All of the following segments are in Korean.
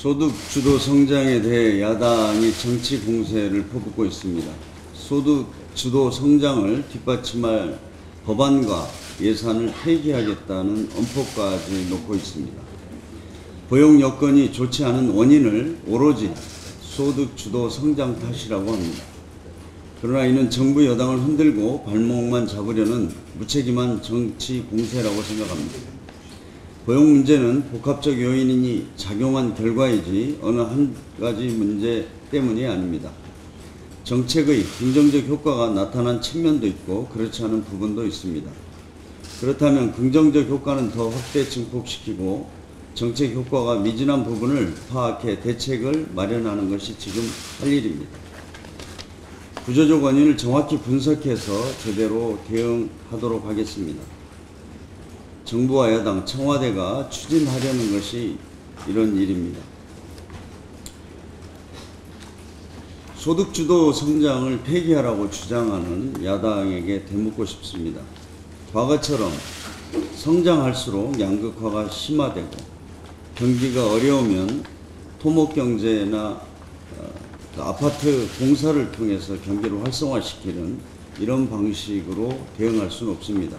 소득 주도 성장에 대해 야당이 정치 공세를 퍼붓고 있습니다. 소득 주도 성장을 뒷받침할 법안과 예산을 폐기하겠다는 엄포까지 놓고 있습니다. 고용 여건이 좋지 않은 원인을 오로지 소득 주도 성장 탓이라고 합니다. 그러나 이는 정부 여당을 흔들고 발목만 잡으려는 무책임한 정치 공세라고 생각합니다. 고용 문제는 복합적 요인이 작용한 결과이지 어느 한 가지 문제 때문이 아닙니다. 정책의 긍정적 효과가 나타난 측면도 있고 그렇지 않은 부분도 있습니다. 그렇다면 긍정적 효과는 더 확대 증폭시키고 정책 효과가 미진한 부분을 파악해 대책을 마련하는 것이 지금 할 일입니다. 구조적 원인을 정확히 분석해서 제대로 대응하도록 하겠습니다. 정부와 여당, 청와대가 추진하려는 것이 이런 일입니다. 소득주도 성장을 폐기하라고 주장하는 야당에게 되묻고 싶습니다. 과거처럼 성장할수록 양극화가 심화되고 경기가 어려우면 토목경제나 아파트 공사를 통해서 경기를 활성화시키는 이런 방식으로 대응할 수는 없습니다.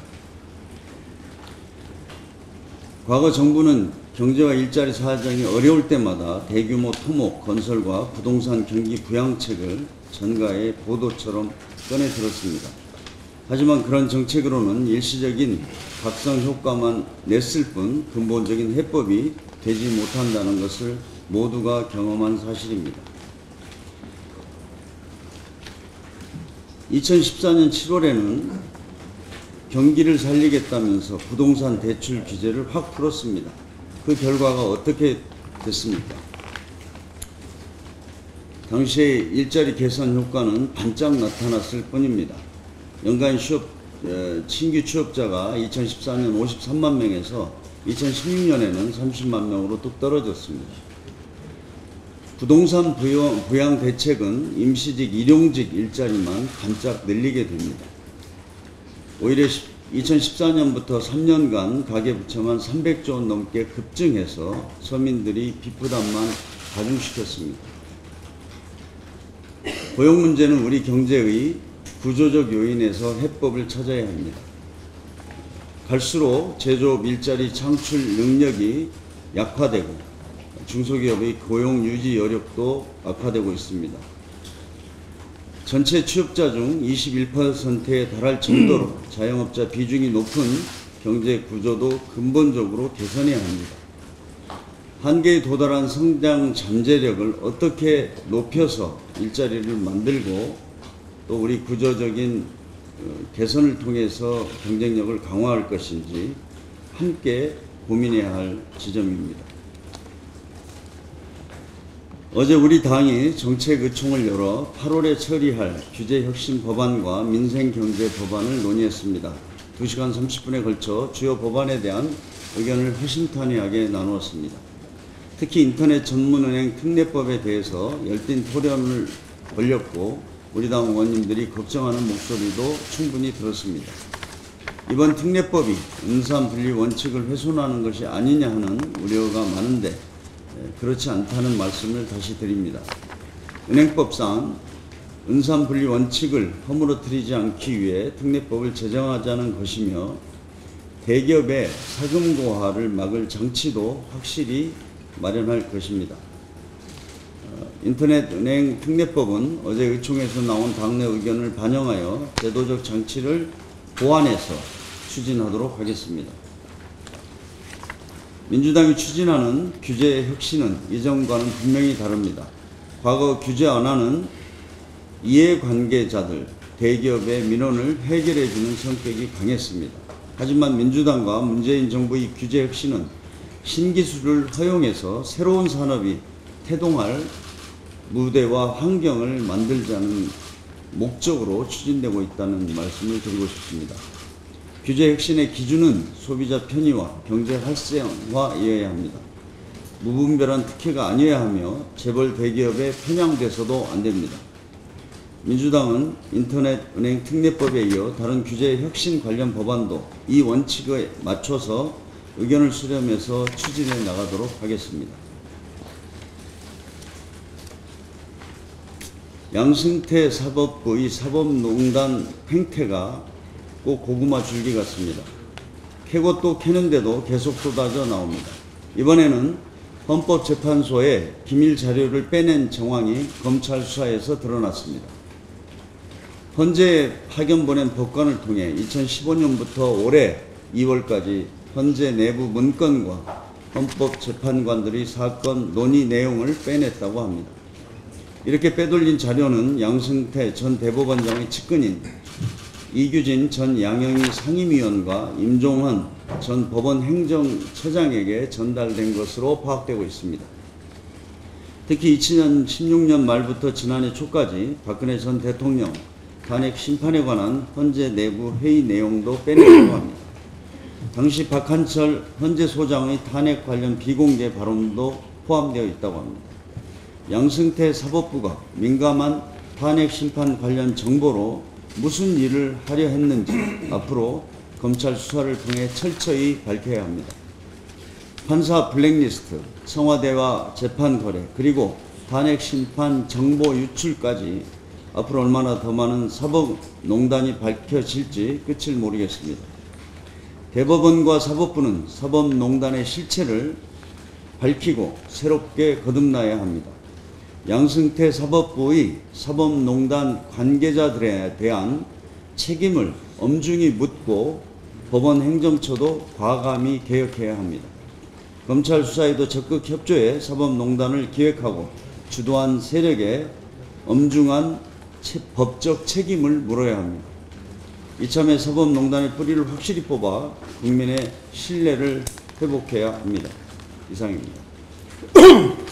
과거 정부는 경제와 일자리 사정이 어려울 때마다 대규모 토목, 건설과 부동산 경기 부양책을 전가의 보도처럼 꺼내 들었습니다. 하지만 그런 정책으로는 일시적인 각성 효과만 냈을 뿐 근본적인 해법이 되지 못한다는 것을 모두가 경험한 사실입니다. 2014년 7월에는 경기를 살리겠다면서 부동산 대출 규제를 확 풀었습니다. 그 결과가 어떻게 됐습니까? 당시의 일자리 개선 효과는 반짝 나타났을 뿐입니다. 연간 신규 취업자가 2014년 53만 명에서 2016년에는 30만 명으로 뚝 떨어졌습니다. 부동산 부양 대책은 임시직, 일용직 일자리만 반짝 늘리게 됩니다. 오히려 2014년부터 3년간 가계부채만 300조 원 넘게 급증해서 서민들이 빚부담만 가중시켰습니다. 고용 문제는 우리 경제의 구조적 요인에서 해법을 찾아야 합니다. 갈수록 제조업 일자리 창출 능력이 약화되고 중소기업의 고용 유지 여력도 악화되고 있습니다. 전체 취업자 중 21%에 달할 정도로 자영업자 비중이 높은 경제 구조도 근본적으로 개선해야 합니다. 한계에 도달한 성장 잠재력을 어떻게 높여서 일자리를 만들고 또 우리 구조적인 개선을 통해서 경쟁력을 강화할 것인지 함께 고민해야 할 지점입니다. 어제 우리 당이 정책의총을 열어 8월에 처리할 규제혁신 법안과 민생경제 법안을 논의했습니다. 2시간 30분에 걸쳐 주요 법안에 대한 의견을 허심탄회하게 나누었습니다. 특히 인터넷 전문은행 특례법에 대해서 열띤 토론을 벌였고 우리 당 의원님들이 걱정하는 목소리도 충분히 들었습니다. 이번 특례법이 은산분리 원칙을 훼손하는 것이 아니냐 하는 우려가 많은데 그렇지 않다는 말씀을 다시 드립니다. 은행법상 은산분리 원칙을 허물어뜨리지 않기 위해 특례법을 제정하자는 것이며 대기업의 사금고하를 막을 장치도 확실히 마련할 것입니다. 인터넷 은행 특례법은 어제 의총에서 나온 당내 의견을 반영하여 제도적 장치를 보완해서 추진하도록 하겠습니다. 민주당이 추진하는 규제 혁신은 이전과는 분명히 다릅니다. 과거 규제 완화는 이해관계자들, 대기업의 민원을 해결해주는 성격이 강했습니다. 하지만 민주당과 문재인 정부의 규제 혁신은 신기술을 허용해서 새로운 산업이 태동할 무대와 환경을 만들자는 목적으로 추진되고 있다는 말씀을 드리고 싶습니다. 규제 혁신의 기준은 소비자 편의와 경제 활성화여야 합니다. 무분별한 특혜가 아니어야 하며 재벌 대기업에 편향돼서도 안 됩니다. 민주당은 인터넷 은행 특례법에 이어 다른 규제 혁신 관련 법안도 이 원칙에 맞춰서 의견을 수렴해서 추진해 나가도록 하겠습니다. 양승태 사법부의 사법농단 횡태가 꼭 고구마 줄기 같습니다. 캐고 또 캐는데도 계속 쏟아져 나옵니다. 이번에는 헌법재판소에 기밀 자료를 빼낸 정황이 검찰 수사에서 드러났습니다. 헌재 파견 보낸 법관을 통해 2015년부터 올해 2월까지 헌재 내부 문건과 헌법재판관들의 사건 논의 내용을 빼냈다고 합니다. 이렇게 빼돌린 자료는 양승태 전 대법원장의 측근인 이규진 전 양형위 상임위원과 임종헌 전 법원 행정처장에게 전달된 것으로 파악되고 있습니다. 특히 2016년 말부터 지난해 초까지 박근혜 전 대통령 탄핵 심판에 관한 헌재 내부 회의 내용도 빼냈다고 합니다. 당시 박한철 헌재 소장의 탄핵 관련 비공개 발언도 포함되어 있다고 합니다. 양승태 사법부가 민감한 탄핵 심판 관련 정보로 무슨 일을 하려 했는지 앞으로 검찰 수사를 통해 철저히 밝혀야 합니다. 판사 블랙리스트, 청와대와 재판 거래, 그리고 탄핵 심판 정보 유출까지 앞으로 얼마나 더 많은 사법농단이 밝혀질지 끝을 모르겠습니다. 대법원과 사법부는 사법농단의 실체를 밝히고 새롭게 거듭나야 합니다. 양승태 사법부의 사법농단 관계자들에 대한 책임을 엄중히 묻고 법원 행정처도 과감히 개혁해야 합니다. 검찰 수사에도 적극 협조해 사법농단을 기획하고 주도한 세력에 엄중한 법적 책임을 물어야 합니다. 이참에 사법농단의 뿌리를 확실히 뽑아 국민의 신뢰를 회복해야 합니다. 이상입니다.